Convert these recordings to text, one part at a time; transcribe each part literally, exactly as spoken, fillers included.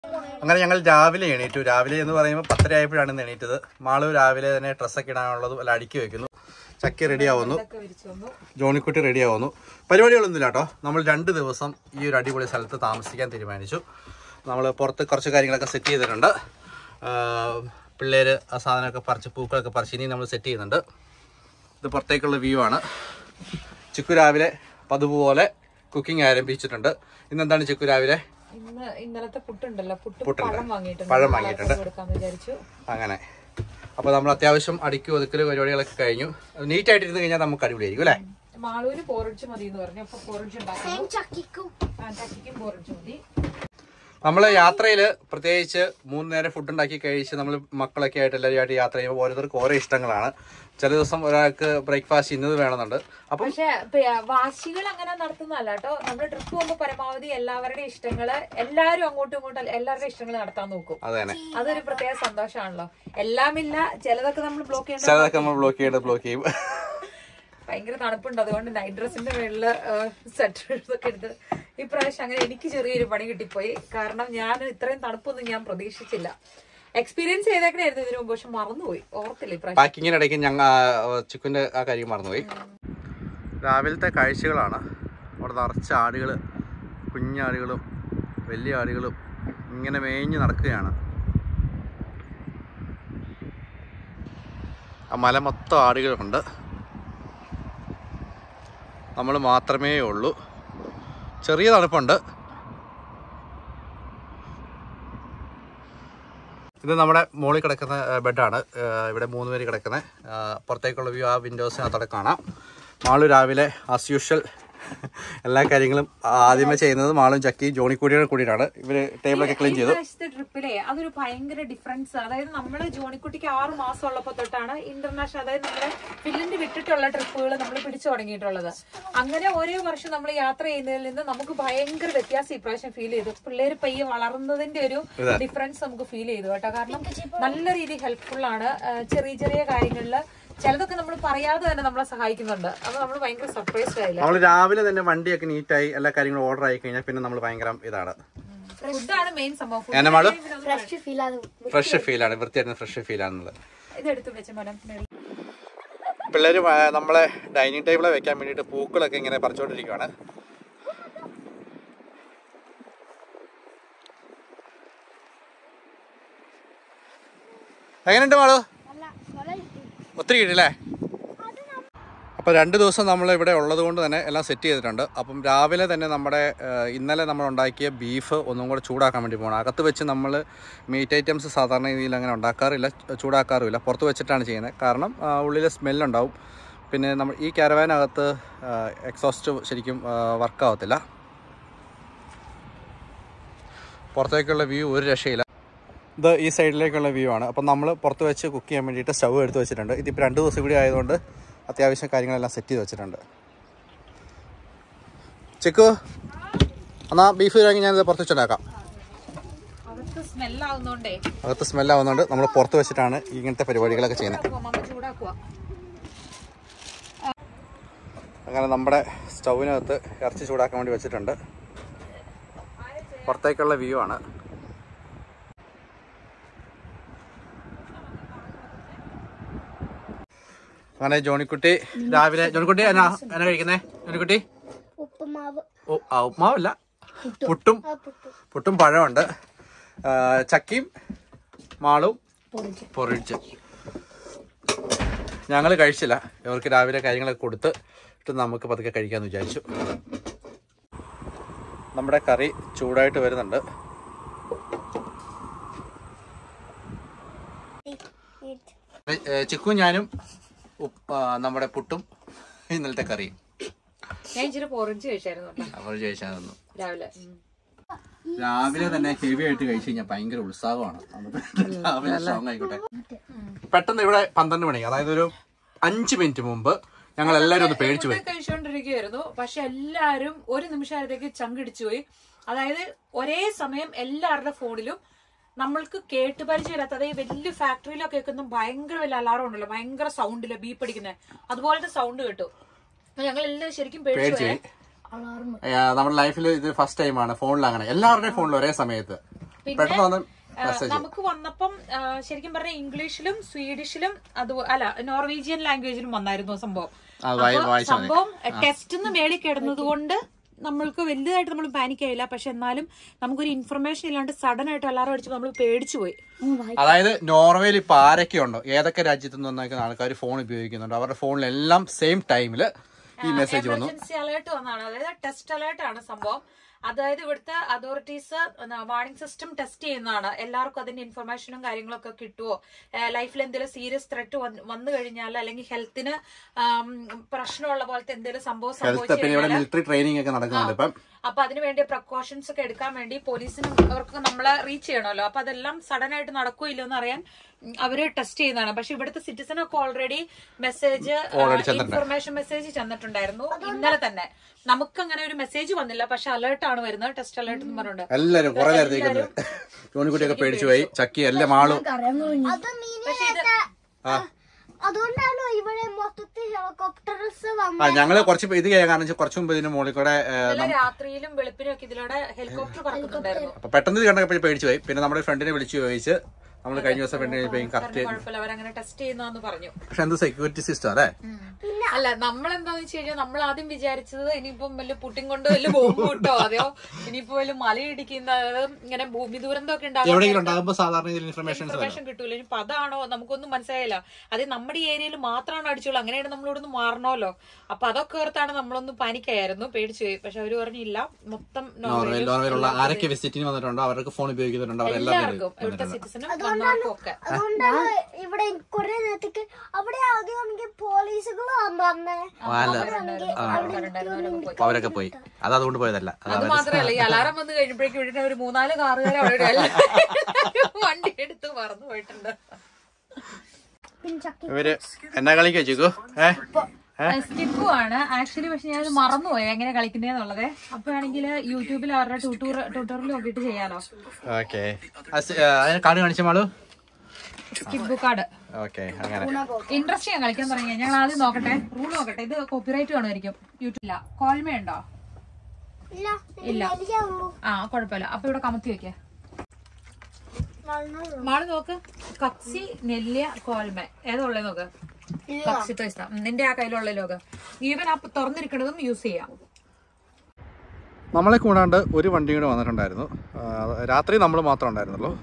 അങ്ങനെ ഞങ്ങൾ രാവിലെ എണീറ്റു. രാവിലെ എന്ന് പറയുമ്പോൾ പത്തര ആയപ്പോഴാണ് എണീറ്റത്. മാളു രാവിലെ തന്നെ ഡ്രസ്സൊക്കെ ഇടാനുള്ളതും എല്ലാം അടുക്കി വെക്കുന്നു. ചക്കി റെഡി ആവുന്നു, ജോണിക്കുട്ടി റെഡി ആവുന്നു. പരിപാടികളൊന്നുമില്ല കേട്ടോ. നമ്മൾ രണ്ട് ദിവസം ഈ ഒരു അടിപൊളി സ്ഥലത്ത് താമസിക്കാൻ തീരുമാനിച്ചു. നമ്മൾ പുറത്ത് കുറച്ച് കാര്യങ്ങളൊക്കെ സെറ്റ് ചെയ്തിട്ടുണ്ട്. പിള്ളേർ ആ സാധനമൊക്കെ പറിച്ച് പൂക്കളൊക്കെ പറിച്ച് ഇനി നമ്മൾ സെറ്റ് ചെയ്യുന്നുണ്ട്. ഇത് പുറത്തേക്കുള്ള വ്യൂ ആണ്. ചിക്കു രാവിലെ പതുപോലെ കുക്കിംഗ് ആരംഭിച്ചിട്ടുണ്ട്. ഇന്നെന്താണ് ചിക്കു രാവിലെ? ഇന്നലത്തെ പുട്ടുണ്ടല്ലോ, പഴം വാങ്ങിയിട്ടുണ്ട്. അങ്ങനെ അപ്പൊ നമ്മൾ അത്യാവശ്യം അടുക്കി ഒതുക്കല് പരിപാടികളൊക്കെ കഴിഞ്ഞു. നീറ്റ് ആയിട്ടിരുന്ന് കഴിഞ്ഞാൽ നമുക്ക് അടിപൊളിയായിരിക്കും അല്ലേ? മാളൂര് പോറിച്ച് മതി എന്ന് പറഞ്ഞു. അപ്പൊ പോറിച്ച് ഉണ്ടാക്കും. ചക്കിക്കും പോറിച്ച് മതി. നമ്മൾ യാത്രയിൽ പ്രത്യേകിച്ച് മൂന്ന് നേരം ഫുഡ് ഉണ്ടാക്കി കഴിച്ച് നമ്മൾ മക്കളൊക്കെ ആയിട്ട് എല്ലാവരുമായിട്ട് യാത്ര ചെയ്യുമ്പോൾ ഓരോരുത്തർക്ക് ഓരോ ഇഷ്ടങ്ങളാണ്. ചില ദിവസം ഒരാൾക്ക് ബ്രേക്ക്ഫാസ്റ്റ് ഇന്നത് വേണമെന്നുണ്ട്. അപ്പൊ പക്ഷെ വാശികൾ അങ്ങനെ നടത്തുന്നതല്ല കേട്ടോ. നമ്മൾ ട്രിപ്പ് പോകുമ്പോൾ പരമാവധി എല്ലാവരുടെയും ഇഷ്ടങ്ങള് എല്ലാവരും അങ്ങോട്ടും ഇങ്ങോട്ടും എല്ലാവരുടെ ഇഷ്ടങ്ങൾ നടത്താൻ നോക്കും. അതെ, അതൊരു പ്രത്യേക സന്തോഷമാണല്ലോ. എല്ലാമില്ല, ചിലതൊക്കെ നമ്മൾ ബ്ലോക്ക് ചെയ്യണം, ചിലതൊക്കെ നമ്മൾ ബ്ലോക്ക് ചെയ്യേണ്ടത് ബ്ലോക്ക് ചെയ്യും. ഭയങ്കര തണുപ്പുണ്ട്, അതുകൊണ്ട് നൈറ്റ് ഡ്രസ്സിന്റെ മേളില് സ്വെറ്റേഴ്സ് ഒക്കെ എടുത്ത് ഇപ്രാവശ്യം അങ്ങനെ എനിക്ക് ചെറിയൊരു പണി കിട്ടിപ്പോയി. കാരണം ഞാൻ ഇത്രയും തണുപ്പൊന്നും ഞാൻ പ്രതീക്ഷിച്ചില്ല. എക്സ്പീരിയൻസ് ചെയ്തേക്കണായിരുന്നു ഇതിനു മുമ്പ്, പക്ഷെ മറന്നുപോയി, ഓർത്തില്ല ഇപ്രാവശ്യം. പാക്കിങ്ങിനിടയ്ക്ക് ഞങ്ങൾ ചിക്കൻ്റെ ആ കാര്യം മറന്നുപോയി. രാവിലത്തെ കാഴ്ചകളാണ്. അവിടെ നിറച്ച ആടുകൾ, കുഞ്ഞാടുകളും വലിയ ആടുകളും ഇങ്ങനെ മേഞ്ഞ് നടക്കുകയാണ്. ആ മല മൊത്തം ആടുകളുണ്ട്. നമ്മൾ മാത്രമേ ഉള്ളൂ. ചെറിയ തണുപ്പുണ്ട്. ഇത് നമ്മുടെ മുകളിൽ കിടക്കുന്ന ബെഡാണ്. ഇവിടെ മൂന്ന് പേര് കിടക്കുന്നത്. പുറത്തേക്കുള്ള വ്യൂ ആ വിൻഡോസിനകത്തോടെ കാണാം. മാളു രാവിലെ ആസ് യൂഷ്വൽ എല്ലാ കാര്യങ്ങളും ആദ്യമേ ചെയ്യുന്നത് മാളും ചക്കിയും ജോണിക്കുട്ടിയുടെ കൂടിയിട്ടാണ്. ഇവര് ടേബിളൊക്കെ ക്ലീൻ ചെയ്തു. ട്രിപ്പിലെ അതൊരു ഭയങ്കര ഡിഫറൻസ്. അതായത് നമ്മള് ജോണിക്കുട്ടിക്ക് ആറ് മാസം ഉള്ളപ്പോ തൊട്ടാണ് ഇന്റർനാഷണൽ, അതായത് നമ്മുടെ ഫിൻലൻഡ് വിട്ടിട്ടുള്ള ട്രിപ്പുകൾ നമ്മൾ പിടിച്ചു തുടങ്ങിയിട്ടുള്ളത്. അങ്ങനെ ഓരോ വർഷം നമ്മൾ യാത്ര ചെയ്യുന്നതിൽ നിന്ന് നമുക്ക് ഭയങ്കര വ്യത്യാസം ഇപ്രാവശ്യം ഫീൽ ചെയ്തു. പിള്ളേര് പയ്യെ വളർന്നതിന്റെ ഒരു ഡിഫറൻസ് നമുക്ക് ഫീൽ ചെയ്തു കേട്ടോ. കാരണം നല്ല രീതിയിൽ ഹെൽപ്ഫുൾ ആണ്. ചെറിയ ചെറിയ കാര്യങ്ങളില് ചിലതൊക്കെ നമ്മൾ പറയാതെ തന്നെ നമ്മളെ സഹായിക്കുന്നുണ്ട്. അത് നമ്മൾ ഭയങ്കര സർപ്രൈസ് ആയില്ല. നമ്മൾ രാവിലെ തന്നെ വണ്ടിയൊക്കെ നീറ്റായി എല്ലാ കാര്യങ്ങളും ഓർഡർ ആയി കഴിഞ്ഞാൽ പിന്നെ നമ്മൾ ഭയങ്കര ഇതാണ്. ഫുഡാണ് മെയിൻ സംഭവം. ഫ്രഷ് ഫീൽ ആണ്, വൃത്തിയായിട്ട് ഫ്രഷ് ഫീൽ ആണെന്നുള്ളത്. ഇതെടുത്ത് വെച്ച മരം പിള്ളേര് നമ്മളെ ഡൈനിങ് ടേബിളെ വെക്കാൻ വേണ്ടിയിട്ട് പൂക്കളൊക്കെ ഇങ്ങനെ പറിച്ചുകൊണ്ടിരിക്കുകയാണ്. എങ്ങനെയുണ്ട് മാളു? ഒത്തിരി കിട്ടില്ലേ? അപ്പോൾ രണ്ട് ദിവസം നമ്മൾ ഇവിടെ ഉള്ളത് കൊണ്ട് തന്നെ എല്ലാം സെറ്റ് ചെയ്തിട്ടുണ്ട്. അപ്പം രാവിലെ തന്നെ നമ്മുടെ ഇന്നലെ നമ്മൾ ഉണ്ടാക്കിയ ബീഫ് ഒന്നും കൂടെ ചൂടാക്കാൻ വേണ്ടി പോകണം. അകത്ത് വെച്ച് നമ്മൾ മീറ്റ് ഐറ്റംസ് സാധാരണ രീതിയിൽ അങ്ങനെ ഉണ്ടാക്കാറില്ല, ചൂടാക്കാറുമില്ല. പുറത്ത് വെച്ചിട്ടാണ് ചെയ്യുന്നത്. കാരണം ഉള്ളിൽ സ്മെല്ലുണ്ടാവും. പിന്നെ നമ്മൾ ഈ കാരവാനകത്ത് എക്സോസ്റ്റ് ശരിക്കും വർക്കാവത്തില്ല. പുറത്തേക്കുള്ള വ്യൂ ഒരു രക്ഷയില്ല. ഇത് ഈ സൈഡിലേക്കുള്ള വ്യൂ ആണ്. അപ്പം നമ്മൾ പുറത്ത് വെച്ച് കുക്ക് ചെയ്യാൻ വേണ്ടിയിട്ട് സ്റ്റവ് എടുത്ത് വെച്ചിട്ടുണ്ട്. ഇതിപ്പോൾ രണ്ട് ദിവസം കൂടി ആയതുകൊണ്ട് അത്യാവശ്യം കാര്യങ്ങളെല്ലാം സെറ്റ് ചെയ്ത് വെച്ചിട്ടുണ്ട്. ചിക്കു എന്നാൽ ബീഫ് കഴിഞ്ഞ് ഞാനിത് പുറത്ത് വെച്ചുണ്ടാക്കാം. അകത്ത് സ്മെല്ലാവുന്നതുകൊണ്ട് നമ്മൾ പുറത്ത് വെച്ചിട്ടാണ് ഇങ്ങനത്തെ പരിപാടികളൊക്കെ ചെയ്യുന്നത്. അങ്ങനെ നമ്മുടെ സ്റ്റൗവിനകത്ത് ഇറച്ചി ചൂടാക്കാൻ വേണ്ടി വെച്ചിട്ടുണ്ട്. പുറത്തേക്കുള്ള വ്യൂ ആണ്. അങ്ങനെ ജോണിക്കുട്ടി രാവിലെ ജോണിക്കുട്ടി എന്നാ എന്നാ കഴിക്കുന്നേ? ജോണിക്കുട്ടി ആ ഉപ്പുമാവല്ല, പുട്ടും പുട്ടും പഴമുണ്ട്. ചക്കിയും മാളും പൊറിച്ച്. ഞങ്ങൾ കഴിച്ചില്ല. ഇവർക്ക് രാവിലെ കാര്യങ്ങളൊക്കെ കൊടുത്ത് ഇട്ട് നമുക്ക് പതുക്കെ കഴിക്കാമെന്ന് വിചാരിച്ചു. നമ്മുടെ കറി ചൂടായിട്ട് വരുന്നുണ്ട്. ചിക്കും ഞാനും നമ്മുടെ പുട്ടും ഇന്നലത്തെ കറിയും. ഞാൻ ഇച്ചിരി പൊറിച്ച് കഴിച്ചായിരുന്നു രാവിലെ. രാവിലെ തന്നെ ഹെവി ആയിട്ട് കഴിച്ചു കഴിഞ്ഞാൽ ഭയങ്കര ഉത്സാഹമാണ്. രാവിലെ സ്ട്രോങ് ആയിക്കോട്ടെ. പെട്ടെന്ന് ഇവിടെ പന്ത്രണ്ട് മണി, അതായത് ഒരു അഞ്ച് മിനിറ്റ് മുമ്പ് ഞങ്ങൾ എല്ലാവരും ഒന്ന് പേടിച്ചു പോയി. കഴിച്ചുകൊണ്ടിരിക്കുകയായിരുന്നു. പക്ഷെ എല്ലാരും ഒരു നിമിഷത്തേക്ക് ചങ്കിടിച്ചു പോയി. അതായത് ഒരേ സമയം എല്ലാവരുടെ ഫോണിലും നമ്മൾക്ക് കേട്ട് പരിചയമില്ലാത്ത, അതായത് വലിയ ഫാക്ടറിയിലൊക്കെ കേൾക്കുന്ന ഭയങ്കര വലിയ അലാറം ഉണ്ടല്ലോ, ഭയങ്കര സൗണ്ടില്ല, ബീപ്പ് അടിക്കുന്നത്, അതുപോലത്തെ സൗണ്ട് കേട്ടു. ഞങ്ങൾ എല്ലാം ശരിക്കും പേടിച്ചു. നമ്മുടെ ലൈഫിൽ ഇത് ഫസ്റ്റ് ടൈമാണ് ഫോണിൽ അങ്ങനെ എല്ലാവരുടെയും ഫോണിൽ ഒരേ സമയത്ത് പെട്ടെന്ന് വന്ന് നമുക്ക് വന്നപ്പം ശരിക്കും പറഞ്ഞ ഇംഗ്ലീഷിലും സ്വീഡിഷിലും അത് അല്ല നോർവീജിയൻ ലാംഗ്വേജിലും വന്നായിരുന്നു സംഭവം. സംഭവം ടെസ്റ്റ് മേളിൽ കിടന്നത് കൊണ്ട് നമ്മൾക്ക് വലുതായിട്ട് നമ്മൾ പാനിക് ആയില്ല. പക്ഷെ എന്നാലും നമുക്കൊരു ഇൻഫർമേഷൻ ഇല്ലാണ്ട് സഡൻ ആയിട്ട് എല്ലാവരും അടിച്ചപ്പോൾ നമ്മൾ പേടിച്ചു പോയി. അതായത് നോർവേയിൽ ഇപ്പൊ ആരൊക്കെ ഉണ്ടോ, ഏതൊക്കെ രാജ്യത്തു നിന്നൊക്കെ ആൾക്കാർ ഫോൺ ഉപയോഗിക്കുന്നുണ്ട്, അവരുടെ ഫോണിലെല്ലാം സെയിം ടൈമില് ഈ മെസ്സേജ് വന്നു. എമർജൻസി അലേർട്ട് വന്നതാണ്. അതായത് ടെസ്റ്റ് അലേർട്ട് ആണ് സംഭവം. അതായത് ഇവിടുത്തെ അതോറിറ്റീസ് വാർണിംഗ് സിസ്റ്റം ടെസ്റ്റ് ചെയ്യുന്നതാണ്. എല്ലാവർക്കും അതിന്റെ ഇൻഫർമേഷനും കാര്യങ്ങളൊക്കെ കിട്ടുമോ, ലൈഫിൽ എന്തെങ്കിലും സീരിയസ് ത്രെറ്റ് വന്നു കഴിഞ്ഞാൽ അല്ലെങ്കിൽ ഹെൽത്തിന് പ്രശ്നമുള്ള പോലത്തെ എന്തെങ്കിലും സംഭവം സംഭവിച്ചു അപ്പൊ അതിന് വേണ്ടി പ്രിക്കോഷൻസ് ഒക്കെ എടുക്കാൻ വേണ്ടി പോലീസിനും അവർക്ക് നമ്മളെ റീച്ച് ചെയ്യണമല്ലോ. അപ്പൊ അതെല്ലാം സഡൻ ആയിട്ട് നടക്കൂല്ലോ എന്ന് അറിയാൻ അവര് ടെസ്റ്റ് ചെയ്യുന്നതാണ്. പക്ഷെ ഇവിടുത്തെ സിറ്റിസനൊക്കെ ഓൾറെഡി മെസ്സേജ് ഇൻഫർമേഷൻ മെസ്സേജ് ചെന്നിട്ടുണ്ടായിരുന്നു ഇന്നലെ തന്നെ. നമുക്ക് അങ്ങനെ ഒരു മെസ്സേജ് വന്നില്ല, പക്ഷെ അലേർട്ട് ആണ് വരുന്നത്, ടെസ്റ്റ് അലേർട്ട് എന്ന് പറഞ്ഞിട്ടുണ്ട്. എല്ലാരും കുറെ നേരത്തേക്ക് ജോണിക്കുട്ടിയൊക്കെ പേടിച്ചു പോയി, ചക്കി എല്ലാം ആളും. പക്ഷെ ഇത് അതുകൊണ്ടാണ് ഇവിടെ മൊത്തത്തിൽ ഹെലികോപ്റ്റേഴ്സ് ഞങ്ങള് കുറച്ച് ഇത് കാരണം കുറച്ചു മുമ്പ് ഇതിന് മുകളിൽ കൂടെ രാത്രിയിലും വെളുപ്പിനും ഒക്കെ ഇതിലൂടെ ഹെലികോപ്റ്റർ പറക്കുന്നുണ്ടായിരുന്നു. അപ്പൊ പെട്ടെന്ന് ഇത് കണ്ടപ്പോൾ പേടിച്ചു പോയി. പിന്നെ നമ്മുടെ ഫ്രണ്ടിനെ വിളിച്ചു ചോദിച്ച് നമ്മൾ കഴിഞ്ഞ ദിവസം കറക്റ്റ് അവരങ്ങനെ ടെസ്റ്റ് ചെയ്യുന്നു പറഞ്ഞു. പക്ഷെ എന്ത് സെക്യൂരിറ്റി സിസ്റ്റം അല്ലേ? അല്ല നമ്മളെന്താന്ന് വെച്ച് കഴിഞ്ഞാൽ നമ്മൾ ആദ്യം വിചാരിച്ചത് ഇനിയിപ്പം വല്ല പുട്ടിൻ കൊണ്ട് വല്ല ബോംബ് കിട്ടോ അതെയോ ഇനിയിപ്പോ വല്ല മലയിടിക്കുന്ന ഇങ്ങനെ ഭൂമി ദുരന്തമൊക്കെ ഇൻഫർമേഷൻ കിട്ടൂല. ഇനിയിപ്പോ അതാണോ നമുക്കൊന്നും മനസ്സിലായില്ല. അത് നമ്മുടെ ഏരിയയിൽ മാത്രമാണ് അടിച്ചുള്ളൂ. അങ്ങനെയാണ് നമ്മളിവിടുന്ന് മാറണമല്ലോ. അപ്പൊ അതൊക്കെ ഓർത്താണ് നമ്മളൊന്നും പാനിക്കായിരുന്നു, പേടിച്ചു പോയി. പക്ഷെ അവര് പറഞ്ഞില്ല മൊത്തം നോർവേയിലുള്ള ആരൊക്കെ വിസിറ്റിന് വന്നിട്ടുണ്ടോ അവർക്ക് ഫോൺ ഉപയോഗിക്കുന്നുണ്ടോ എല്ലാവർക്കും ഇവിടുത്തെ സിറ്റിസനും വന്നവർക്കും ഒക്കെ. അതുകൊണ്ടാണ് ഇവിടെ കുറെ നേരത്തേക്ക് അവിടെ ആദ്യമാണെങ്കിൽ പോലീസുകൾ അവരൊക്കെ പോയി. അത് അതുകൊണ്ട് പോയതല്ല. അത് മാത്രമല്ല ഈ അലാറം വന്ന് കഴിഞ്ഞപ്പോഴേക്കും ഇവിടെ ഒരു മൂന്നാല് കാറുകാർ അവിടെ വണ്ടി എടുത്ത് പറന്നു പോയിട്ടുണ്ട്. ഇവര് എന്നാ കളിക്കാ ചിക്കു? സ്കിപ്പു ആണ് ആക്ച്വലി. പക്ഷെ ഞാൻ മറന്നുപോയി എങ്ങനെ കളിക്കുന്നതെന്നുള്ളത്. അപ്പൊ ആണെങ്കിൽ യൂട്യൂബിൽ അവരുടെ ട്യൂട്ടോർ ട്യൂട്ടോറിൽ നോക്കിയിട്ട് ചെയ്യാലോ. ഓക്കെ, കാർഡ് കാണിച്ച മാളു സ്കിപ്പ് കാർഡ്. ഇൻട്രസ്റ്റ് ചെയ്യാൻ കളിക്കാൻ തുടങ്ങിയ ഞങ്ങൾ ആദ്യം നോക്കട്ടെ, റൂൾ നോക്കട്ടെ. ഇത് കോപ്പിറൈറ്റ് കാണുമായിരിക്കും യൂട്യൂബില്ല. കോൾമയുണ്ടോ? ഇല്ല. ആ കുഴപ്പമില്ല. അപ്പൊ ഇവിടെ കമത്തി വെക്ക. മാള് നോക്ക്. കക്സി, നെല്ലിയ, കോൾമ ഏതാ ഉള്ളത് നോക്ക്. കക്സി പൈസ നിന്റെ ആ കയ്യിലുള്ള ലോക ഈവൻ ആ തുറന്നിരിക്കണതും യൂസ് ചെയ്യാം. നമ്മളെ കൂടാണ്ട് ഒരു വണ്ടി കൂടെ വന്നിട്ടുണ്ടായിരുന്നു. രാത്രി നമ്മൾ മാത്രം ഉണ്ടായിരുന്നുള്ളൂ.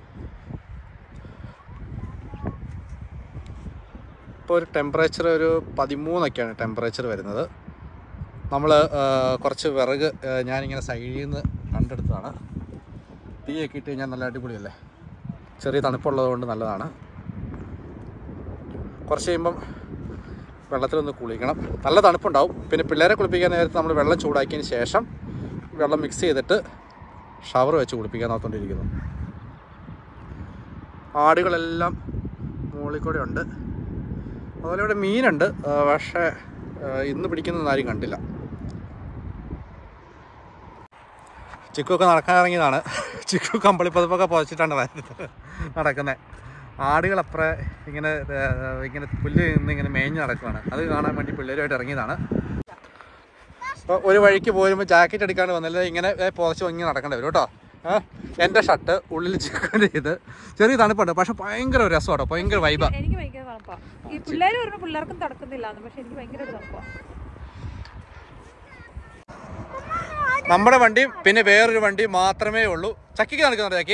ഇപ്പോൾ ഒരു ടെമ്പറേച്ചർ ഒരു പതിമൂന്നൊക്കെയാണ് ടെമ്പറേച്ചർ വരുന്നത്. നമ്മൾ കുറച്ച് വിറക് ഞാനിങ്ങനെ സൈഡിൽ നിന്ന് കണ്ടെടുത്തതാണ്. തീയൊക്കെ ഇട്ട് കഴിഞ്ഞാൽ നല്ല അടിപൊളിയല്ലേ. ചെറിയ തണുപ്പുള്ളത് കൊണ്ട് നല്ലതാണ്. കുറച്ച് കഴിയുമ്പം വെള്ളത്തിലൊന്ന് കുളിക്കണം. നല്ല തണുപ്പുണ്ടാവും. പിന്നെ പിള്ളേരെ കുളിപ്പിക്കാൻ നേരത്ത് നമ്മൾ വെള്ളം ചൂടാക്കിയതിന് ശേഷം വെള്ളം മിക്സ് ചെയ്തിട്ട് ഷവർ വെച്ച് കുളിപ്പിക്കാൻ നോക്കിക്കൊണ്ടിരിക്കുന്നു. ആടുകളെല്ലാം മുകളിൽ കൂടെ ഉണ്ട്. അതുപോലെ ഇവിടെ മീനുണ്ട്. പക്ഷേ ഇന്ന് പിടിക്കുന്നൊന്നും ആരും കണ്ടില്ല. ചിക്കുവൊക്കെ നടക്കാൻ ഇറങ്ങിയതാണ്. ചിക്കു കമ്പളിപ്പതിപ്പൊക്കെ പുതച്ചിട്ടാണ് വരുന്നത് നടക്കുന്നത്. ആടുകളപ്പുറം ഇങ്ങനെ ഇങ്ങനെ പുല്ല് നിന്ന് ഇങ്ങനെ മേഞ്ഞ് നടക്കുകയാണ്. അത് കാണാൻ വേണ്ടി പിള്ളേരുമായിട്ട് ഇറങ്ങിയതാണ്. അപ്പോൾ ഒരു വഴിക്ക് പോരുമ്പോൾ ജാക്കറ്റ് എടുക്കാണ്ട് വന്നില്ല, ഇങ്ങനെ പുതച്ച് ഇങ്ങനെ നടക്കേണ്ടി വരും കേട്ടോ. എൻ്റെ ഷർട്ട് ഉള്ളിൽ ചിക്കൻ ചെയ്ത് ചെറിയ തണുപ്പുണ്ട്. പക്ഷെ ഭയങ്കര രസം കേട്ടോ, ഭയങ്കര വൈബാ. എനിക്ക് ഭയങ്കര തണുപ്പാണ്. ഈ പിള്ളേർ പറഞ്ഞ പിള്ളേർക്കും തണുക്കുന്നില്ല, പക്ഷെ എനിക്ക് ഭയങ്കര തണുപ്പാണ്. നമ്മുടെ വണ്ടി പിന്നെ വേറൊരു വണ്ടി മാത്രമേ ഉള്ളൂ. ചക്കിക്ക് നടക്കുന്നുണ്ട് ചക്കി.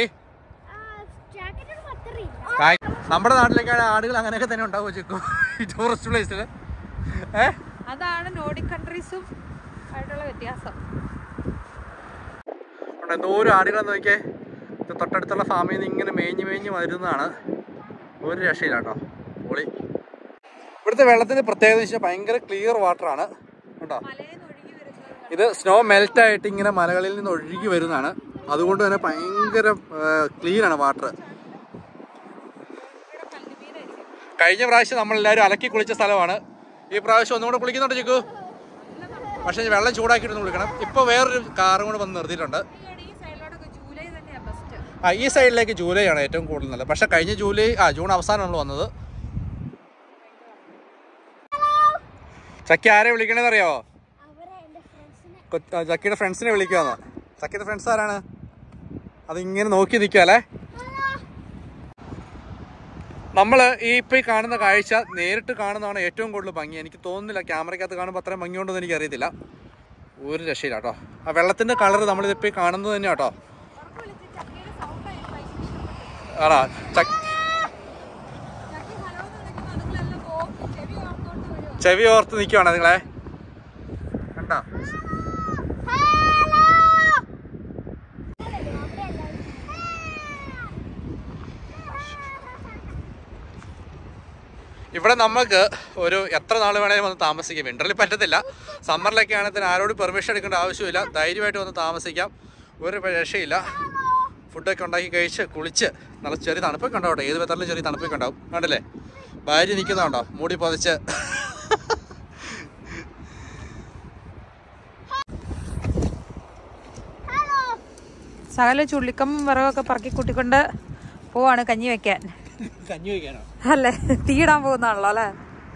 നമ്മുടെ നാട്ടിലേക്കാണ് ആടുകൾ അങ്ങനെയൊക്കെ തന്നെ ഉണ്ടാവും ചിക്കു ഈ ടൂറിസ്റ്റ് പ്ലേസിൽ. ഏഹ് അതാണ് നോർഡിക് കൺട്രീസും ആയിട്ടുള്ള വ്യത്യാസം. എന്തോരം ആടുകളെന്ന് നോക്കിയേ. ഇത് തൊട്ടടുത്തുള്ള ഫാമിൽ നിന്ന് ഇങ്ങനെ മേഞ്ഞ് മേഞ്ഞ് വരുന്നതാണ്. ഒരു രക്ഷയില്ല കേട്ടോ, പൊളി. ഇവിടുത്തെ വെള്ളത്തിന് പ്രത്യേകത വെച്ചാൽ ഭയങ്കര ക്ലിയർ വാട്ടറാണ് കേട്ടോ. ഇത് സ്നോ മെൽറ്റായിട്ട് ഇങ്ങനെ മലകളിൽ നിന്ന് ഒഴുകി വരുന്നതാണ്. അതുകൊണ്ട് തന്നെ ഭയങ്കര ക്ലീനാണ് വാട്ടർ. കഴിഞ്ഞ പ്രാവശ്യം നമ്മളെല്ലാവരും അലക്കി കുളിച്ച സ്ഥലമാണ്. ഈ പ്രാവശ്യം ഒന്നും കൂടെ കുളിക്കുന്നുണ്ട് ചിക്കു. പക്ഷെ വെള്ളം ചൂടാക്കിയിട്ടൊന്ന് കുളിക്കണം. ഇപ്പോൾ വേറൊരു കാറും കൂടെ വന്ന് നിർത്തിയിട്ടുണ്ട്. ആ ഈ സൈഡിലേക്ക് ജൂലൈ ആണ് ഏറ്റവും കൂടുതൽ നല്ലത്. പക്ഷെ കഴിഞ്ഞ ജൂലൈ ആ ജൂൺ അവസാനം നമ്മൾ വന്നത്. ചക്കി ആരെ വിളിക്കണേന്ന് അറിയാവോ? ചക്കിയുടെ ഫ്രണ്ട്സിനെ വിളിക്കുവാന്നോ? ചക്കിയുടെ ഫ്രണ്ട്സ് ആരാണ്? അതിങ്ങനെ നോക്കി നിൽക്കാല്ലേ. നമ്മൾ ഈ ഇപ്പം ഈ കാണുന്ന കാഴ്ച നേരിട്ട് കാണുന്നതാണ് ഏറ്റവും കൂടുതൽ ഭംഗി. എനിക്ക് തോന്നുന്നില്ല ക്യാമറയ്ക്കകത്ത് കാണുമ്പോൾ അത്രയും ഭംഗിയുണ്ടെന്ന് എനിക്കറിയത്തില്ല. ഒരു രക്ഷയില്ല കേട്ടോ. ആ വെള്ളത്തിൻ്റെ കളർ നമ്മളിതിപ്പോൾ കാണുന്നത് തന്നെ കേട്ടോ. ആണോ? ചെവി ഓർത്ത് നിൽക്കുവാണോ നിങ്ങളെ? കണ്ടോ? ഇവിടെ നമുക്ക് ഒരു എത്ര നാൾ വേണമെങ്കിലും വന്ന് താമസിക്കാം. വിൻ്ററിൽ പറ്റത്തില്ല. സമ്മറിലൊക്കെ ആണെങ്കിൽ ആരോട് പെർമിഷൻ എടുക്കേണ്ട ആവശ്യമില്ല. ധൈര്യമായിട്ട് വന്ന് താമസിക്കാം. ഒരു രക്ഷയില്ല. ഫുഡൊക്കെ ഉണ്ടാക്കി കഴിച്ച് കുളിച്ച് നല്ല ചെറിയ തണുപ്പൊക്കെ ഉണ്ടാവട്ടെ. ഏത് വെതറിലും ചെറിയ തണുപ്പൊക്കെ ഉണ്ടാവും. കണ്ടല്ലേ ഭാര്യ നിൽക്കുന്നുണ്ടോ മൂടി പൊതിച്ച്. സകല ചുള്ളിക്കം വിറകൊക്കെ പറക്കി കൂട്ടിക്കൊണ്ട് പോവാണ് കഞ്ഞി വെക്കാൻ. കഞ്ഞി വെക്കാനോ? അല്ലേ, തീയിടാൻ പോകുന്നതാണല്ലോ അല്ലേ.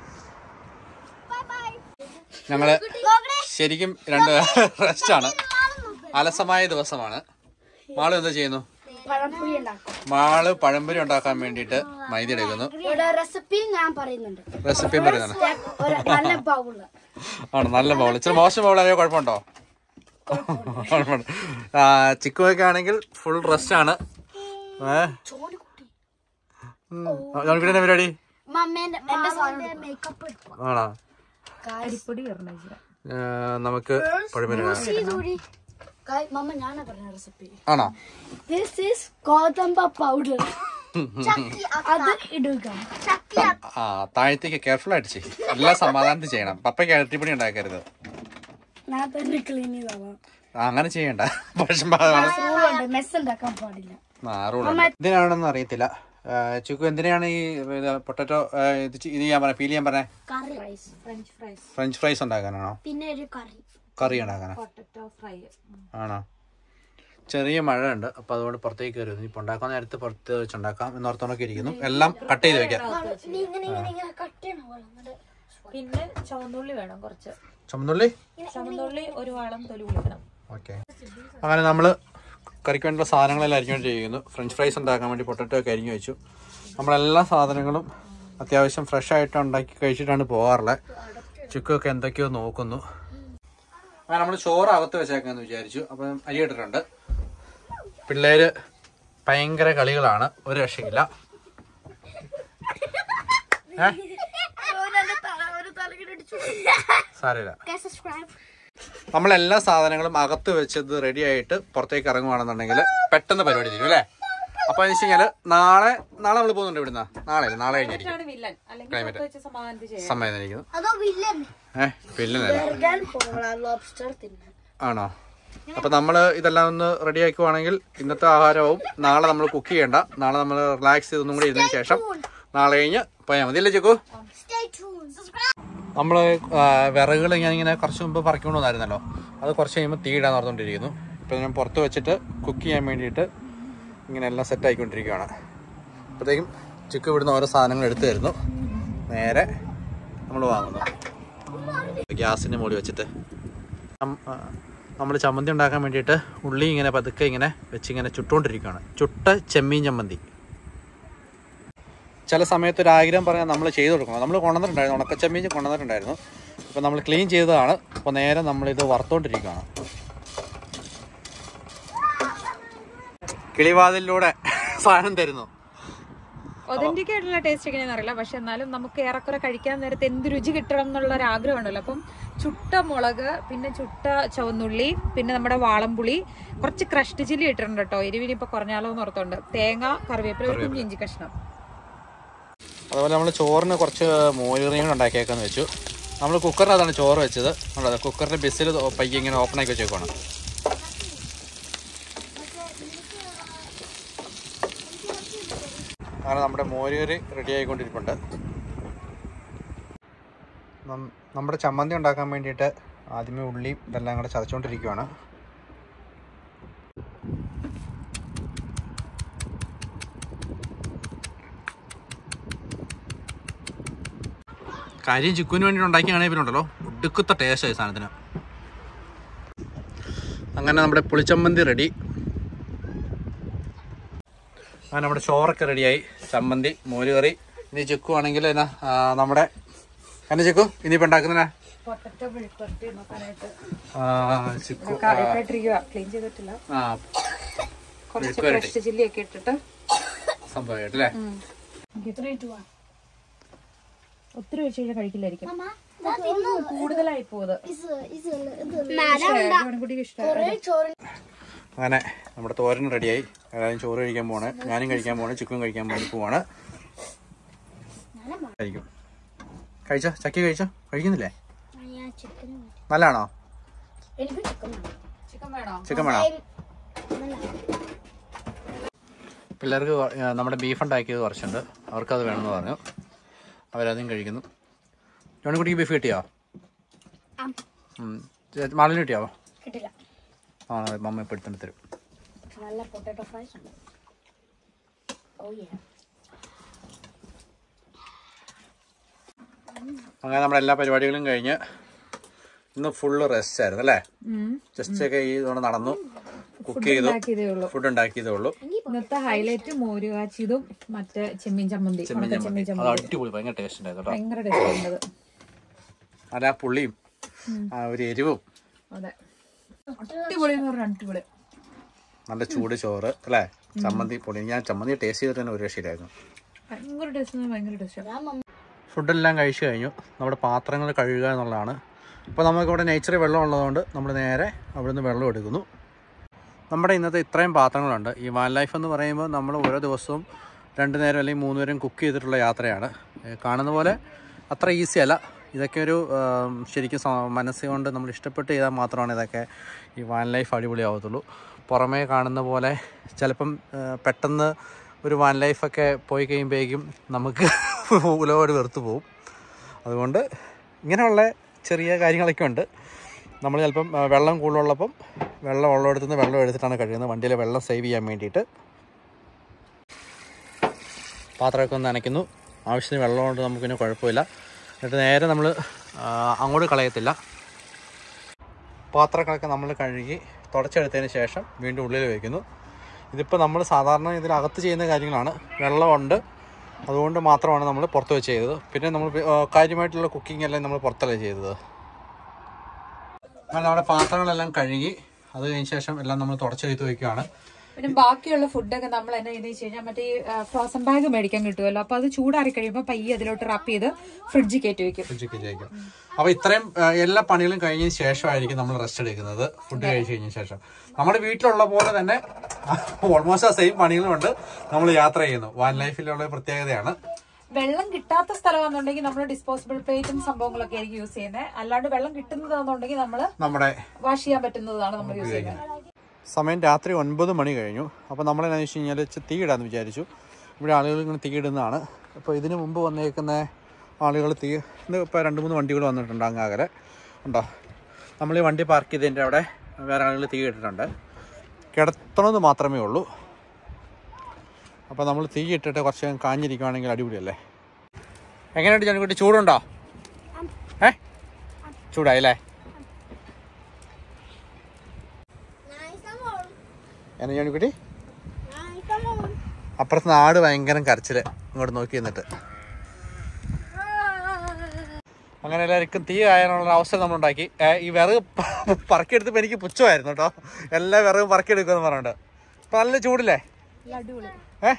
ഞങ്ങള് ശരിക്കും രണ്ട് റെസ്റ്റാണ്. അലസമായ ദിവസമാണ്. മാള് എന്താ ചെയ്യുന്നു? മാള് പഴംപൊരി ഉണ്ടാക്കാൻ വേണ്ടിട്ട് മൈദ എടുക്കുന്നു. റെസിപ്പി ഞാൻ പറയുന്നുണ്ട്. റെസിപ്പിയും പറയുന്നുണ്ട്. ആണ് നല്ല ബൗൾ. ഇച്ചിരി മോശം ബൗൾ ആയോ കുഴപ്പമുണ്ടോ? കുഴപ്പമുണ്ട്. ചിക്കുവൊക്കെ ആണെങ്കിൽ ഫുൾ റെസ്റ്റ് ആണ്. ഏഹ് ജോണിക്കുട്ടിന്റെ പരിപാടി ആണോ? നമുക്ക് പഴംപൊരി ആണോ? ഗോതമ്പ പൗഡർ അത് ഇടുക. ആ താഴത്തേക്ക് കെയർഫുൾ ആയിട്ട് ചെയ്യും. എല്ലാം സമാധാനത്തിൽ ചെയ്യണം. പപ്പയ്ക്ക് അരട്ടിപ്പൊടി ഉണ്ടാക്കരുത്. അങ്ങനെ ചെയ്യണ്ട. എന്തിനാണെന്ന് അറിയത്തില്ല. ചുക്കു എന്തിനാണ് ഈ പൊട്ടറ്റോ ഇത് ചെയ്യാൻ പറഞ്ഞ ഫീൽ ചെയ്യാൻ പറഞ്ഞേ? ഫ്രഞ്ച് ഫ്രൈസ് ഉണ്ടാക്കാനാണോ? പിന്നെ ഒരു കറി കറി ഉണ്ടാക്കാനോ? ആണോ? ചെറിയ മഴ ഉണ്ട്. അപ്പൊ അതുകൊണ്ട് പുറത്തേക്ക് വരുന്നു. ഇപ്പൊ ഉണ്ടാക്കാൻ നേരത്തെ പുറത്ത് വെച്ചുണ്ടാക്കാം എന്നോർത്തോണൊക്കെ ഇരിക്കുന്നു. എല്ലാം കട്ട് ചെയ്ത് വെക്കാം. പിന്നെ ചുവന്നുള്ളി വേണം കുറച്ച്. ചുമന്നുള്ളി ചുവന്നുള്ളി ഒരു വാളം തൊലി കൊടുക്കണം. ഓക്കെ. അങ്ങനെ നമ്മള് കറിക്ക് വേണ്ടിയുള്ള സാധനങ്ങളെല്ലാം അരിഞ്ഞുകൊണ്ട് ചെയ്യുന്നു. ഫ്രഞ്ച് ഫ്രൈസ് ഉണ്ടാക്കാൻ വേണ്ടി പൊട്ടറ്റോ ഒക്കെ അരിഞ്ഞു വെച്ചു. നമ്മളെല്ലാ സാധനങ്ങളും അത്യാവശ്യം ഫ്രഷ് ആയിട്ട് ഉണ്ടാക്കി കഴിച്ചിട്ടാണ് പോകാറുള്ളത്. ചുക്കൊക്കെ എന്തൊക്കെയോ നോക്കുന്നു. അങ്ങനെ നമ്മൾ ചോറ് അകത്ത് വെച്ചേക്കാന്ന് വിചാരിച്ചു. അപ്പം അരി ഇട്ടിട്ടുണ്ട്. പിള്ളേര് ഭയങ്കര കളികളാണ്. ഒരു രക്ഷയില്ല. സാരമില്ല. നമ്മളെല്ലാ സാധനങ്ങളും അകത്ത് വെച്ചത് റെഡി ആയിട്ട് പുറത്തേക്ക് ഇറങ്ങുവാണെന്നുണ്ടെങ്കിൽ പെട്ടെന്ന് പരിപാടി തീരും അല്ലേ? അപ്പൊ എന്ന് വെച്ച് കഴിഞ്ഞാല് നാളെ നാളെ നമ്മൾ പോകുന്നുണ്ട് ഇവിടുന്ന്. നാളെ നാളെ കഴിഞ്ഞിരിക്കും ക്ലൈമറ്റ് സമ്മതിരിക്കുന്നു. ഏഹ് വില്ലനല്ല ആണോ? അപ്പൊ നമ്മള് ഇതെല്ലാം ഒന്ന് റെഡി ആക്കുവാണെങ്കിൽ ഇന്നത്തെ ആഹാരവും നാളെ നമ്മൾ കുക്ക് ചെയ്യണ്ട. നാളെ നമ്മൾ റിലാക്സ് ചെയ്തൊന്നും കൂടി ഇരുന്നതിന് ശേഷം നാളെ കഴിഞ്ഞ് പോയാൽ മതി അല്ലേ ചെക്കു? നമ്മൾ വിറകുകൾ ഞാനിങ്ങനെ കുറച്ച് മുമ്പ് പറിക്കൊണ്ട് വന്നായിരുന്നല്ലോ. അത് കുറച്ച് കഴിയുമ്പോൾ തീ ഇടാൻ നടന്നുകൊണ്ടിരിക്കുന്നു. ഇപ്പം ഞാൻ പുറത്ത് വെച്ചിട്ട് കുക്ക് ചെയ്യാൻ വേണ്ടിയിട്ട് ഇങ്ങനെ എല്ലാം സെറ്റ് ആയിക്കൊണ്ടിരിക്കുകയാണ്. അപ്പോഴത്തേക്കും ചിക്കു ഇവിടുന്ന് ഓരോ സാധനങ്ങൾ എടുത്തു തരുന്നു. നേരെ നമ്മൾ വാങ്ങുന്നു. ഗ്യാസിൻ്റെ മുകളിൽ വെച്ചിട്ട് നമ്മൾ ചമ്മന്തി ഉണ്ടാക്കാൻ വേണ്ടിയിട്ട് ഉള്ളി ഇങ്ങനെ പതുക്കെ ഇങ്ങനെ വെച്ചിങ്ങനെ ചുട്ടുകൊണ്ടിരിക്കുകയാണ്. ചുട്ട ചെമ്മീൻ ചമ്മന്തി. ചില സമയത്ത് ഒരു ആഗ്രഹം പറഞ്ഞാൽ നമ്മൾ ചെയ്ത് കൊടുക്കണം. നമ്മൾ കൊണ്ടുവന്നിട്ടുണ്ടായിരുന്നു, ഉണക്കച്ചമ്മീൻ കൊണ്ടുവന്നിട്ടുണ്ടായിരുന്നു. ഇപ്പം നമ്മൾ ക്ലീൻ ചെയ്തതാണ്. അപ്പോൾ നേരെ നമ്മളിത് വറുത്തോണ്ടിരിക്കുകയാണ്. കിളിവാതിലൂടെ സാധനം തരുന്നു. ഒതന്റിക് ആയിട്ടുള്ള ടേസ്റ്റ് എങ്ങനെയാണെന്ന് അറിയില്ല. പക്ഷെ എന്നാലും നമുക്ക് ഏറെക്കുറെ കഴിക്കാൻ നേരത്തെ എന്ത് രുചി കിട്ടണം എന്നുള്ള ഒരു ആഗ്രഹമുണ്ടല്ലോ. അപ്പം ചുട്ട മുളക്, പിന്നെ ചുട്ട ചുവന്നുള്ളി, പിന്നെ നമ്മുടെ വാളംപുളി, കുറച്ച് ക്രഷ്ഡ് ചില്ലി ഇട്ടിട്ടുണ്ട് കേട്ടോ. എരിവിന് ഇപ്പൊ കുറഞ്ഞാലോ എന്ന് ഓർത്തുണ്ട്. തേങ്ങ, കറിവേപ്പില, ഒരു കുഞ്ഞ് ഇഞ്ചി കഷ്ണം. അതുപോലെ നമ്മൾ ചോറിന് കുറച്ച് മോരുകറിയും ഉണ്ടാക്കിയേക്കാന്ന് വെച്ചു. നമ്മൾ കുക്കറിനകത്താണ് ചോറ് വെച്ചത്. അതെ, കുക്കറിന്റെ ബിസിൽ പയ്യെ ഇങ്ങനെ ഓപ്പൺ ആക്കി വെച്ചേക്കാണ്. അങ്ങനെ നമ്മുടെ മോരുകറി റെഡി ആയിക്കൊണ്ടിരിപ്പുണ്ട്. നമ്മുടെ ചമ്മന്തി ഉണ്ടാക്കാൻ വേണ്ടിയിട്ട് ആദ്യമേ ഉള്ളിയും ഇതെല്ലാം കൂടെ ചതച്ചുകൊണ്ടിരിക്കുകയാണ്. കാര്യം ചിക്കുവിന് വേണ്ടിയിട്ട് ഉണ്ടാക്കിയാണെങ്കിൽ പിന്നെ ഉണ്ടല്ലോ ഒടുക്കത്തെ ടേസ്റ്റായി സാധനത്തിന്. അങ്ങനെ നമ്മുടെ പുളിച്ചമ്മന്തി റെഡി. അങ്ങനെ നമ്മുടെ ചോറൊക്കെ റെഡിയായി. ചമ്മന്തി, മോരുകറി. ഇനി ചിക്കു ആണെങ്കിൽ എന്നാ നമ്മുടെ എന്നെ ചിക്കു ഇനിയിപ്പോൾ ഉണ്ടാക്കുന്ന ചിക്കു ചില്ലിയൊക്കെ ഇട്ടിട്ട് സംഭവമായിട്ടല്ലേ. ഒത്തിരി വെച്ച് കഴിഞ്ഞാൽ കഴിക്കില്ലായിരിക്കും, കൂടുതലായി പോകുന്നത്. അങ്ങനെ നമ്മുടെ തോരൻ റെഡിയായി. എല്ലാവരും ചോറ് കഴിക്കാൻ പോണേ, ഞാനും കഴിക്കാൻ പോണേ, ചിക്കനും കഴിക്കാൻ പോണേ പോവാണ്. കഴിക്കും. കഴിച്ചോ? ചക്കി കഴിച്ചോ? കഴിക്കുന്നില്ലേ? നല്ലതാണോ? ചിക്കൻ വേണോ? പിള്ളേർക്ക് നമ്മുടെ ബീഫ് ഉണ്ടാക്കിയത് കുറച്ചുണ്ട്, അവർക്കത് വേണമെന്ന് പറഞ്ഞു. അവരതും കഴിക്കുന്നു. ജോണിക്കുട്ടിക്ക് ബീഫ് കിട്ടിയോ? മാളിന് കിട്ടിയോ? ആ മമ്മ ഇപ്പോൾ എടുത്തിട്ട് തരും. അങ്ങനെ നമ്മുടെ എല്ലാ പരിപാടികളും കഴിഞ്ഞ് ഇന്ന് ഫുള്ള് റെസ്റ്റ് ആയിരുന്നു അല്ലേ? ജസ്റ്റ് ഒക്കെ ഈ ഇതുകൊണ്ട് നടന്നു, കുക്ക് ചെയ്തു, ഫുഡ് ഉണ്ടാക്കിയതേ ഉള്ളൂ. ഇന്നത്തെ ഹൈലൈറ്റ് മോര് കാച്ചിയതും മറ്റേ ചെമ്മീൻ ചമ്മന്തി. അടിപൊളി, ഭയങ്കര ടേസ്റ്റ് ഉണ്ടായിരുന്നു. ഭയങ്കര ടേസ്റ്റ് ഉണ്ടത്. അല്ല പുള്ളിയും ആ ഒരു എരിവും. അതെ, അടിപൊളി എന്ന് പറഞ്ഞാൽ അടിപൊളി. നല്ല ചൂട് ചോറ് അല്ലേ? ചമ്മന്തി പൊളി. ഞാൻ ചമ്മന്തി ടേസ്റ്റ് ചെയ്തിട്ട് തന്നെ ഒരു രക്ഷയിലായിരുന്നു. ഭയങ്കര ടേസ്റ്റ്, ഭയങ്കര ടേസ്റ്റ്. ഫുഡെല്ലാം കഴിച്ചു കഴിഞ്ഞു. നമ്മുടെ പാത്രങ്ങൾ കഴുകുക എന്നുള്ളതാണ്. ഇപ്പോൾ നമുക്കിവിടെ നേച്ചറി വെള്ളം ഉള്ളതുകൊണ്ട് നമ്മൾ നേരെ അവിടെ നിന്ന് വെള്ളം എടുക്കുന്നു. നമ്മുടെ ഇന്നത്തെ ഇത്രയും പാത്രങ്ങളുണ്ട്. ഈ വാൻ ലൈഫ് എന്ന് പറയുമ്പോൾ നമ്മൾ ഓരോ ദിവസവും രണ്ട് നേരം അല്ലെങ്കിൽ മൂന്ന് നേരം കുക്ക് ചെയ്തിട്ടുള്ള യാത്രയാണ്. കാണുന്ന പോലെ അത്ര ഈസി അല്ല. ഇതൊക്കെ ഒരു ശരിക്കും മനസ്സുകൊണ്ട് നമ്മൾ ഇഷ്ടപ്പെട്ട് ചെയ്താൽ മാത്രമാണ് ഇതൊക്കെ ഈ വാൻ ലൈഫ് അടിപൊളിയാവത്തുള്ളൂ. പുറമേ കാണുന്ന പോലെ ചിലപ്പം പെട്ടെന്ന് ഒരു വാൻ ലൈഫൊക്കെ പോയി കഴിയുമ്പോഴേക്കും നമുക്ക് ഉലകോട് വെറുത്ത് പോവും. അതുകൊണ്ട് ഇങ്ങനെയുള്ള ചെറിയ കാര്യങ്ങളൊക്കെ ഉണ്ട്. നമ്മൾ ചിലപ്പം വെള്ളം കൂടുതലുള്ളപ്പം വെള്ളം ഉള്ളിടത്തു നിന്ന് വെള്ളം എടുത്തിട്ടാണ് കഴിയുന്നത്, വണ്ടിയിലെ വെള്ളം സേവ് ചെയ്യാൻ വേണ്ടിയിട്ട്. പാത്രമൊക്കെ ഒന്ന് നനയ്ക്കുന്നു. ആവശ്യത്തിന് വെള്ളം കൊണ്ട് നമുക്ക് പിന്നെ കുഴപ്പമില്ല. എന്നിട്ട് നേരെ നമ്മൾ അങ്ങോട്ട് കളയത്തില്ല. പാത്രങ്ങളൊക്കെ നമ്മൾ കഴുകി തുടച്ചെടുത്തതിന് ശേഷം വീണ്ടും ഉള്ളിൽ വയ്ക്കുന്നു. ഇതിപ്പോൾ നമ്മൾ സാധാരണ ഇതിനകത്ത് ചെയ്യുന്ന കാര്യങ്ങളാണ്. വെള്ളമുണ്ട്, അതുകൊണ്ട് മാത്രമാണ് നമ്മൾ പുറത്ത് വെച്ച് ചെയ്തത്. പിന്നെ നമ്മൾ കാര്യമായിട്ടുള്ള കുക്കിംഗ് എല്ലാം നമ്മൾ പുറത്തല്ലേ ചെയ്തത്. അങ്ങനെ നമ്മുടെ പാത്രങ്ങളെല്ലാം കഴുകി അത് കഴിഞ്ഞ ശേഷം എല്ലാം നമ്മൾ തുടച്ചെടുത്ത് വയ്ക്കുകയാണ്. പിന്നെ ബാക്കിയുള്ള ഫുഡൊക്കെ നമ്മൾ എന്നാ ചെയ്തെന്ന് വെച്ച് കഴിഞ്ഞാൽ മറ്റേ ഫ്രോസൺ ബാഗ് മേടിക്കാൻ കിട്ടുമല്ലോ, അപ്പോൾ അത് ചൂടാറി കഴിയുമ്പോൾ പയ്യെ അതിലോട്ട് റാപ്പ് ചെയ്ത് ഫ്രിഡ്ജിൽ കയറ്റി വയ്ക്കും. ഫ്രിഡ്ജിൽ കയറ്റി വയ്ക്കും. അപ്പോൾ ഇത്രയും എല്ലാ പണികളും കഴിഞ്ഞതിന് ശേഷമായിരിക്കും നമ്മൾ റെസ്റ്റ് എടുക്കുന്നത്. ഫുഡ് കഴിച്ച് കഴിഞ്ഞ ശേഷം നമ്മുടെ വീട്ടിലുള്ള പോലെ തന്നെ ഓൾമോസ്റ്റ് ആ സെയിം പണികളുമുണ്ട്. നമ്മൾ യാത്ര ചെയ്യുന്നു. വാൻ ലൈഫിലുള്ള പ്രത്യേകതയാണ്. വെള്ളം കിട്ടാത്ത സ്ഥലമാണെന്നുണ്ടെങ്കിൽ നമ്മൾ ഡിസ്പോസിബിൾ പ്ലേറ്റും സംഭവങ്ങളൊക്കെ ആയിരിക്കും യൂസ് ചെയ്യുന്നത്. അല്ലാണ്ട് വെള്ളം കിട്ടുന്നതാണെന്നുണ്ടെങ്കിൽ നമ്മൾ നമ്മുടെ വാഷ് ചെയ്യാൻ പറ്റുന്നതാണ് നമ്മൾ യൂസ് ചെയ്യുന്നത്. സമയം രാത്രി ഒൻപത് മണി കഴിഞ്ഞു. അപ്പോൾ നമ്മൾ എന്താണെന്ന് വെച്ച് കഴിഞ്ഞാൽ തീ ഇടാമെന്ന് വിചാരിച്ചു. ഇവിടെ ആളുകൾ ഇങ്ങനെ തീ ഇടുന്നതാണ്. അപ്പോൾ ഇതിന് മുമ്പ് വന്നേക്കുന്ന ആളുകൾ തീ ഇന്ന് ഇപ്പോൾ രണ്ട് മൂന്ന് വണ്ടികൾ വന്നിട്ടുണ്ട്. അങ്ങാകലെ ഉണ്ടോ? നമ്മൾ ഈ വണ്ടി പാർക്ക് ചെയ്തതിൻ്റെ അവിടെ വേറെ ആളുകൾ തീ ഇട്ടിട്ടുണ്ട്. കിടത്തണമെന്ന് മാത്രമേ ഉള്ളൂ. അപ്പോൾ നമ്മൾ തീ ഇട്ടിട്ട് കുറച്ച് കാഞ്ഞിരിക്കുകയാണെങ്കിൽ അടിപൊളിയല്ലേ? എങ്ങനെയുണ്ട് ജോണിക്കുട്ടി? ചൂടുണ്ടോ? ഏ ചൂടായില്ലേ? എന്നാ ജോണിക്കുട്ടി? അപ്പുറത്ത് നാട് ഭയങ്കര കരച്ചില് ഇങ്ങോട്ട് നോക്കി നിന്നിട്ട്. അങ്ങനെ എല്ലാവർക്കും തീ ആയാനുള്ള അവസരം നമ്മളുണ്ടാക്കി. ഈ വിറക് പറക്കിയെടുത്തപ്പോൾ എനിക്ക് പുച്ഛമായിരുന്നു കേട്ടോ. എല്ലാ വിറകും പറക്കിയെടുക്കുമെന്ന് പറഞ്ഞിട്ട്. ഇപ്പം നല്ല ചൂടില്ലേ? ഏ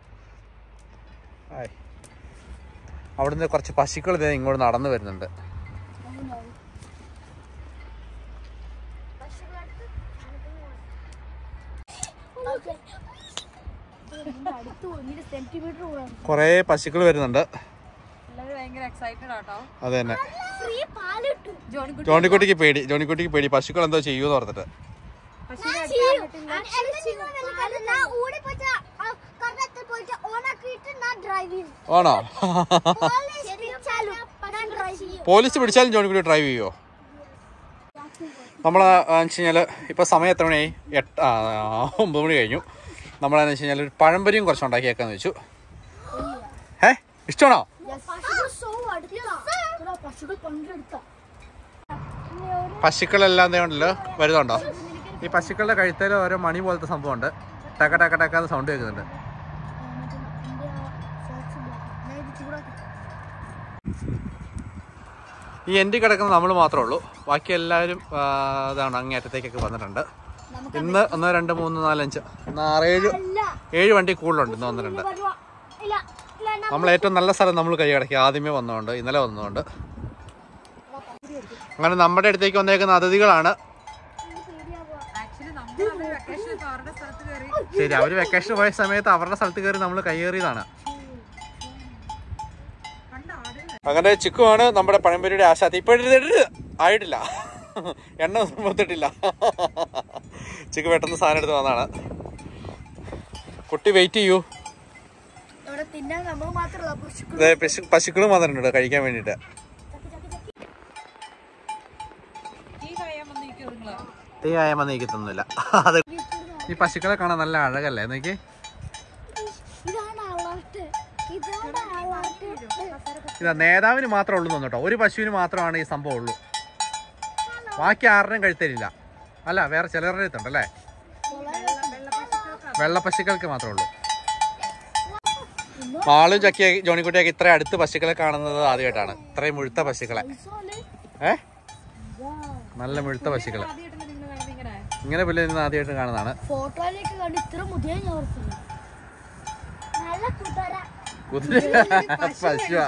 ആയി അവിടുന്ന് കുറച്ച് പശുക്കൾ ഇങ്ങോട്ട് നടന്നു വരുന്നുണ്ട്. കൊറേ പശുക്കൾ വരുന്നുണ്ട്. അത് തന്നെ. ജോണിക്കുട്ടിക്ക് പേടി. ജോണിക്കുട്ടിക്ക് പേടി പശുക്കൾ എന്തോ ചെയ്യൂന്ന് പറഞ്ഞിട്ട്. ആണോ? പോലീസ് പിടിച്ചാലും ജോണിക്കുട്ടി ഡ്രൈവ് ചെയ്യുമോ? നമ്മൾ വെച്ച് കഴിഞ്ഞാൽ ഇപ്പോൾ സമയം എത്ര മണിയായി? എട്ട് ഒമ്പത് മണി കഴിഞ്ഞു. നമ്മളെന്ന് വെച്ച് കഴിഞ്ഞാൽ ഒരു പഴംപൊരിയും കുറച്ച് ഉണ്ടാക്കിയേക്കാന്ന് വെച്ചു. ഏ ഇഷ്ടമാണോ? പശുക്കളെല്ലാം ഉണ്ടല്ലോ വരുന്നുണ്ടോ? ഈ പശുക്കളുടെ കഴുത്തേൽ ഓരോ മണി പോലത്തെ സംഭവമുണ്ട്. ടക്ക ടക്ക ടക്കാന്ന് സൗണ്ട് കേൾക്കുന്നുണ്ട്. ഈ എൻഡി കിടക്കുന്നത് നമ്മൾ മാത്രമേ ഉള്ളൂ. ബാക്കി എല്ലാവരും ഇതാണ് അങ്ങേറ്റത്തേക്കൊക്കെ വന്നിട്ടുണ്ട്. ഇന്ന് ഒന്ന് രണ്ട് മൂന്ന് നാലഞ്ച് ആറേഴ് ഏഴ് വണ്ടി കൂടുതലുണ്ട് ഇന്ന് വന്നിട്ടുണ്ട്. നമ്മൾ ഏറ്റവും നല്ല സ്ഥലം നമ്മൾ കൈയടക്കി ആദ്യമേ വന്നതുകൊണ്ട്, ഇന്നലെ വന്നതുകൊണ്ട്. അങ്ങനെ നമ്മുടെ അടുത്തേക്ക് വന്നേക്കുന്ന അതിഥികളാണ്. ശരി, അവര് വെക്കേഷൻ പോയ സമയത്ത് അവരുടെ സ്ഥലത്ത് കയറി നമ്മൾ കയ്യേറിയതാണ്. അങ്ങനെ ചിക്കുവാണ് നമ്മുടെ പഴംപൊരിയുടെ ആശാത്തി. ഇപ്പൊ ആയിട്ടില്ല, എണ്ണ ഒന്നും പൊത്തിട്ടില്ല. ചിക്കു പെട്ടെന്ന് സാധനം എടുത്ത് വന്നതാണ്. കുട്ടി വെയിറ്റ് ചെയ്യൂ. പശുക്കളും വന്നിട്ടുണ്ട് കഴിക്കാൻ വേണ്ടിട്ട്. തീ കായാൻ വന്ന് നീക്കത്തൊന്നുമില്ല. അത് ഈ പശുക്കളെ കാണാൻ നല്ല അഴകല്ലേ നോക്കി. ഇതാ നേതാവിന് മാത്രമേ ഉള്ളൂ കേട്ടോ. ഒരു പശുവിന് മാത്രമാണ് ഈ സംഭവം ഉള്ളൂ. ബാക്കി ആരുടെയും കഴുത്തരില്ല. അല്ല, വേറെ ചിലരുടെ അടുത്തുണ്ടല്ലേ. വെള്ള പശുക്കൾക്ക് മാത്രമേ ഉള്ളൂ. മാളും ചക്കിയാക്കി ജോണിക്കുട്ടിയൊക്കെ ഇത്ര അടുത്ത് പശുക്കളെ കാണുന്നത് ആദ്യമായിട്ടാണ്. ഇത്രയും മുഴുത്ത പശുക്കളെ. ഏ നല്ല മുഴുത്ത പശുക്കളെ ഇങ്ങനെ പുള്ളി നിന്ന് ആദ്യമായിട്ട് കാണുന്നതാണ്. പശുവാ.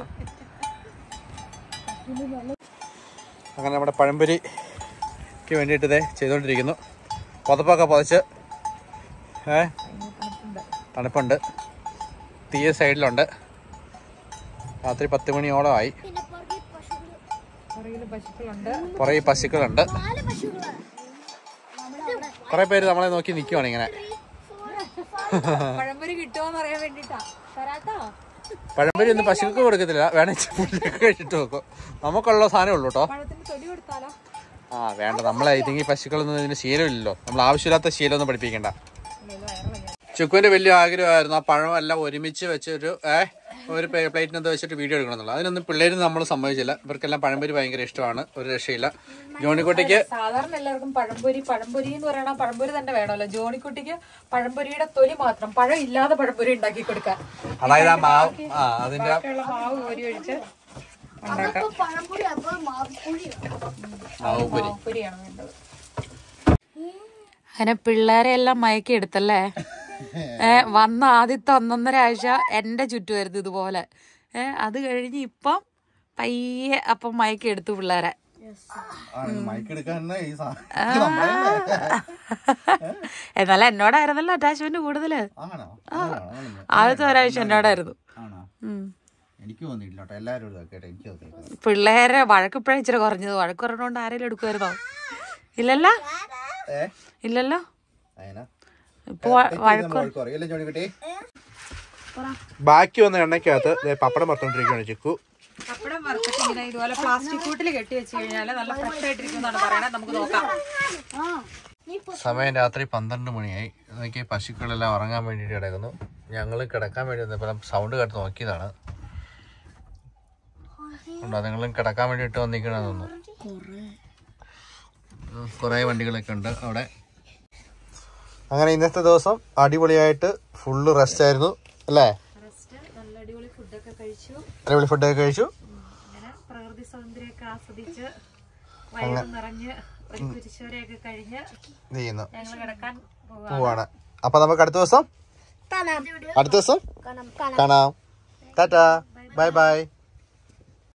അങ്ങനെ നമ്മുടെ പഴംപൊരിക്ക് വേണ്ടിയിട്ട് ഇതേ ചെയ്തുകൊണ്ടിരിക്കുന്നു. പുതപ്പൊക്കെ പുതച്ച് ഏ തണുപ്പുണ്ട്. തീയ സൈഡിലുണ്ട്. രാത്രി പത്ത് മണിയോളമായി. പുറകെ പശുക്കളുണ്ട്. കുറെ പേര് നമ്മളെ നോക്കി നിൽക്കുവാണ് ഇങ്ങനെ. പഴംപൊരി ഒന്നും പശുക്കൾക്ക് കൊടുക്കത്തില്ല. വേണമെങ്കിൽ കഴിച്ചിട്ട് നോക്കും. നമുക്കുള്ള സാധനം ഉള്ളൂ കേട്ടോ. ആ വേണ്ട, നമ്മളെ ഇതെങ്കിൽ പശുക്കളൊന്നും ഇതിന് ശീലമില്ലല്ലോ. നമ്മൾ ആവശ്യമില്ലാത്ത ശീലമൊന്നും പഠിപ്പിക്കണ്ട. ചുക്കുവിന്റെ വലിയ ആഗ്രഹമായിരുന്നു ആ പഴമെല്ലാം ഒരുമിച്ച് വെച്ചൊരു ഏഹ് ഒരു പ്ലേറ്റിനകത്ത് വെച്ചിട്ട് വീഡിയോ എടുക്കണമെന്നുള്ളത്. അതിനൊന്നും പിള്ളേരും നമ്മൾ സമ്മതിച്ചില്ല. ഇവർക്കെല്ലാം പഴംപൊരി ഭയങ്കര ഇഷ്ടമാണ്. ഒരു രക്ഷയില്ല. ജോണിക്കുട്ടിക്ക് സാധാരണ എല്ലാവർക്കും പഴംപൊരി പഴംപൊരി എന്ന് പറയണ പഴംപൊരി തന്നെ വേണമല്ലോ. ജോണിക്കുട്ടിക്ക് പഴംപൊരിയുടെ തൊലി മാത്രം, പഴം ഇല്ലാതെ പഴംപൊരി ഉണ്ടാക്കി കൊടുക്കാൻ. അതായത് ആ മാവ് ആ അതിന്റെ മാവ് കോരി ഒഴിച്ച് മാവുപൊരിയാണ് വേണ്ടത്. അങ്ങനെ പിള്ളേരെ എല്ലാം മയക്കി എടുത്തല്ലേ. ഏഹ് വന്ന ആദ്യത്തെ ഒന്നൊന്നര ആഴ്ച എന്റെ ചുറ്റുമായിരുന്നു ഇതുപോലെ. ഏഹ് അത് കഴിഞ്ഞ് ഇപ്പം പയ്യെ അപ്പം മയക്കി എടുത്തു പിള്ളേരെ. എന്നാലും എന്നോടായിരുന്നല്ലോ അറ്റാച്ച്മെന്റ് കൂടുതല്. ആദ്യത്തെ ഒരാഴ്ച എന്നോടായിരുന്നു. പിള്ളേരെ വഴക്കിപ്പോഴേ ഇച്ചിരി കുറഞ്ഞത്. വഴക്ക് പറഞ്ഞോണ്ട് ആരെങ്കിലും എടുക്കുമായിരുന്നോ? ഇല്ലല്ലോ ഇല്ലല്ലോ. ഇപ്പൊ ബാക്കി വന്ന എണ്ണക്കകത്ത് പപ്പടം വറുത്തോണ്ടിരിക്കുകയാണ് ചിക്കു. പപ്പടം വറുത്തിട്ട് ഇങ്ങനെ ഇതുപോലെ പ്ലാസ്റ്റിക് കൂട്ടിൽ കെട്ടി വെച്ച് കഴിഞ്ഞാല് നല്ല ഫ്രഷ് ആയിട്ടിരിക്കുന്നതാണ് പറയണത്. നമുക്ക് നോക്കാം. സമയം രാത്രി പന്ത്രണ്ട് മണിയായി. നോക്കി പശുക്കളെല്ലാം ഉറങ്ങാൻ വേണ്ടിട്ട് കിടക്കുന്നു. ഞങ്ങൾ കിടക്കാൻ വേണ്ടി വന്നപ്പോൾ സൗണ്ട് കേട്ട് നോക്കിയതാണ്. അതുങ്ങളും കിടക്കാൻ വേണ്ടിട്ട് വന്നിക്കണെന്ന് തോന്നുന്നു. കുറെ വണ്ടികളൊക്കെ ഉണ്ട് അവിടെ. അങ്ങനെ ഇന്നത്തെ ദിവസം അടിപൊളിയായിട്ട് ഫുള്ള് റെസ്റ്റ് ആയിരുന്നു അല്ലേ? അടിപൊളി ഫുഡൊക്കെ കഴിച്ചു. പ്രകൃതി സൗന്ദര്യമൊക്കെ ആസ്വദിച്ച് വയറ് നിറഞ്ഞ് ഒരു കുരിശോരയൊക്കെ കഴിഞ്ഞ് ഞങ്ങൾ കിടക്കാൻ പോവാണ്. അപ്പൊ നമുക്ക് അടുത്ത ദിവസം അടുത്ത ദിവസം കാണാം. Tata, bye by.